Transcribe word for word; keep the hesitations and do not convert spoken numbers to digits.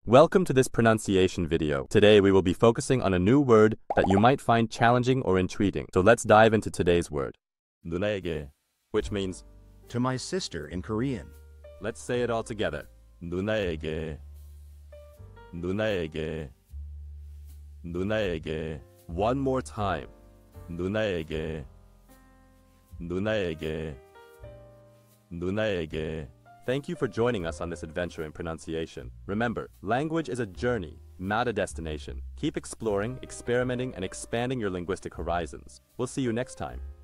Welcome to this pronunciation video. Today we will be focusing on a new word that you might find challenging or intriguing. So let's dive into today's word. 누나에게, which means to my sister in Korean. Let's say it all together. 누나에게, 누나에게, 누나에게. One more time. 누나에게, 누나에게, 누나에게. Thank you for joining us on this adventure in pronunciation. Remember, language is a journey, not a destination. Keep exploring, experimenting, and expanding your linguistic horizons. We'll see you next time.